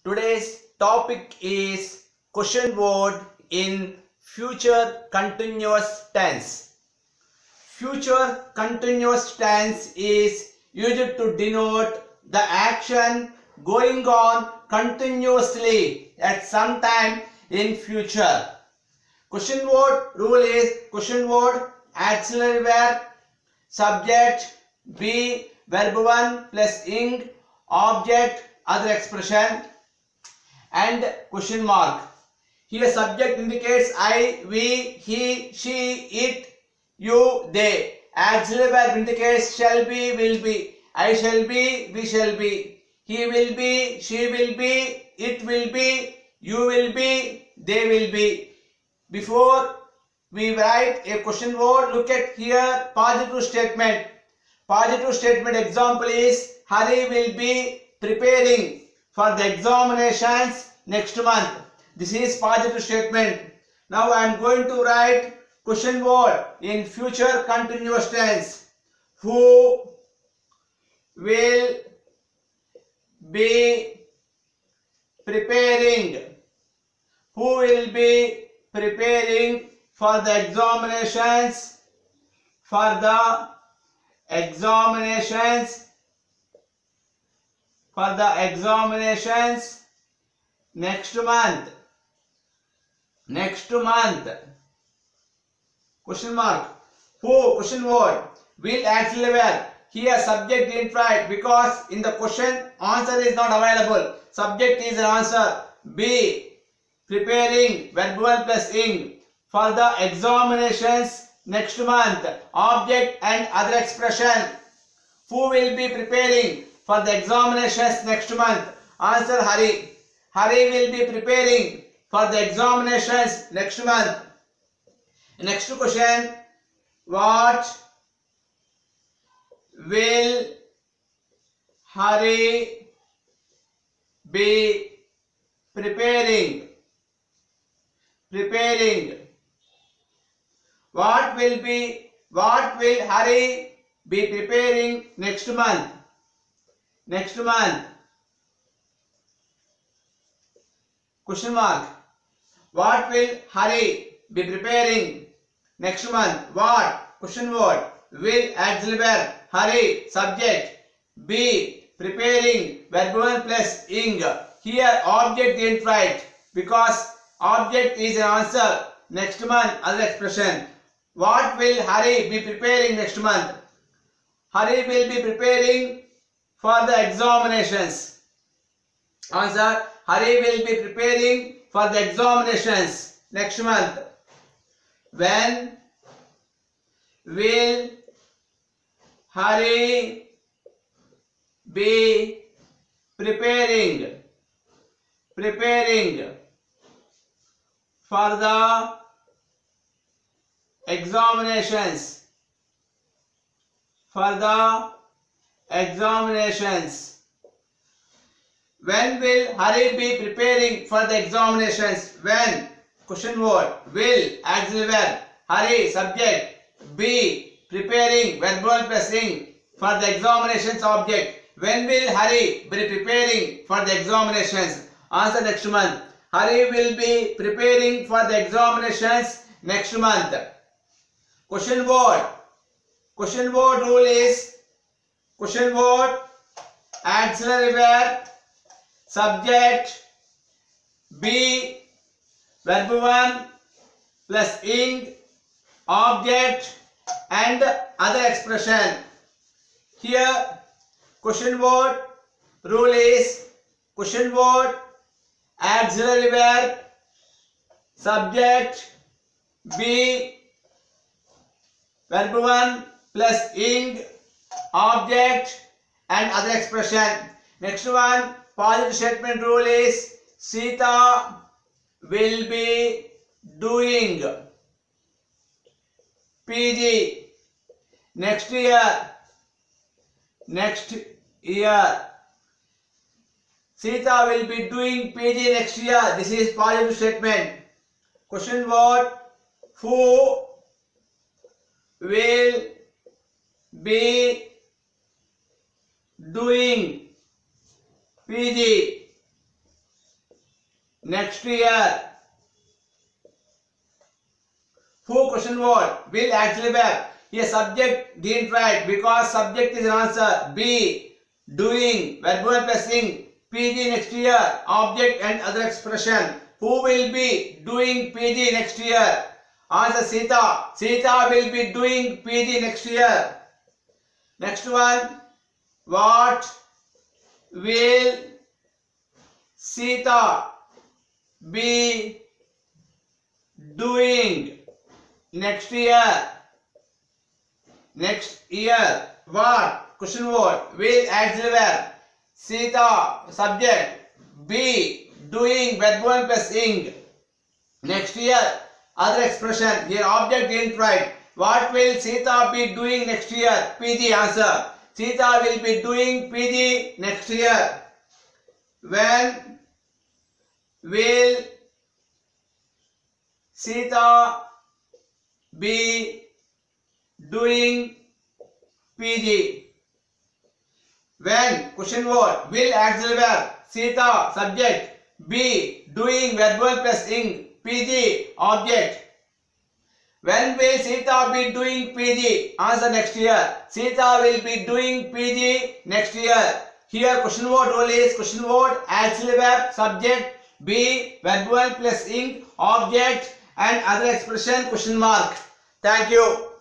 Today's topic is question word in future continuous tense. Future continuous tense is used to denote the action going on continuously at some time in future. Question word rule is question word auxiliary verb, subject be verb 1 plus ing, object other expression, and question mark. Here subject indicates I, we, he, she, it, you, they. Auxiliary verb indicates shall be, will be. I shall be, we shall be. He will be, she will be, it will be, you will be, they will be. Before we write a question word, look at here positive statement. Positive statement example is Hari will be preparing for the examinations next month. This is positive statement. Now I am going to write question word in future continuous tense. Who will be preparing? Who will be preparing for the examinations? For the examinations. For the examinations next month. Next month. Question mark. Who? Question word. Will auxiliary verb. Here subject didn't write because in the question answer is not available. Subject is an answer. Be preparing verb 1 plus ing for the examinations next month. Object and other expression. Who will be preparing for the examinations next month? Answer Hari. Hari will be preparing for the examinations next month. Next question. What will Hari be preparing? Preparing. What will Hari be preparing next month? Next month. Question mark. What will Hari be preparing next month? What? Question word. Will auxiliary verb. Hari subject. Be preparing verb 1 plus ing. Here object didn't write because object is an answer. Next month other expression. What will Hari be preparing next month? Hari will be preparing for the examinations. Answer. Hari will be preparing for the examinations next month. When will Hari be preparing for the examinations? For the examinations. When will Hari be preparing for the examinations? When? Question word. Will auxiliary verb. Hari subject. Be preparing verb 1 plus ing for the examinations object. When will Hari be preparing for the examinations? Answer next month. Hari will be preparing for the examinations next month. Question word. Question word rule is question word auxiliary verb, subject be verb 1 plus ing, object and other expression. Here question word rule is question word auxiliary verb, subject be verb 1 plus ing, object and other expression. Next one, positive statement rule is Sita will be doing PG next year. Next year. Sita will be doing PG next year. This is positive statement. Question word. Who will be doing PG? next year. Who question word will auxiliary verb. Here subject didn't write because subject is an answer. B. Doing verb 1 plus ing. PG next year. Object and other expression. Who will be doing PG next year? Answer Sita. Sita will be doing PG next year. Next one. What will Sita be doing next year? Next year. What? Question word. Will auxiliary verb. Sita subject. B. Doing verb 1 plus ing. Next year. Other expression. Here object didn't write. What will Sita be doing next year? PG answer. Sita will be doing PG next year. When will Sita be doing PG? When? Question word. Will auxiliary verb. Sita subject. B. Doing verb 1 plus ing. PG object. When will Sita be doing PG? Answer next year. Sita will be doing PG next year. Here question word rule is question word auxiliary verb subject. B. Verb 1 plus ing object and other expression question mark. Thank you.